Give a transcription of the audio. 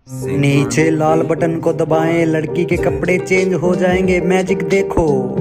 नीचे लाल बटन को दबाएं, लड़की के कपड़े चेंज हो जाएंगे, मैजिक देखो।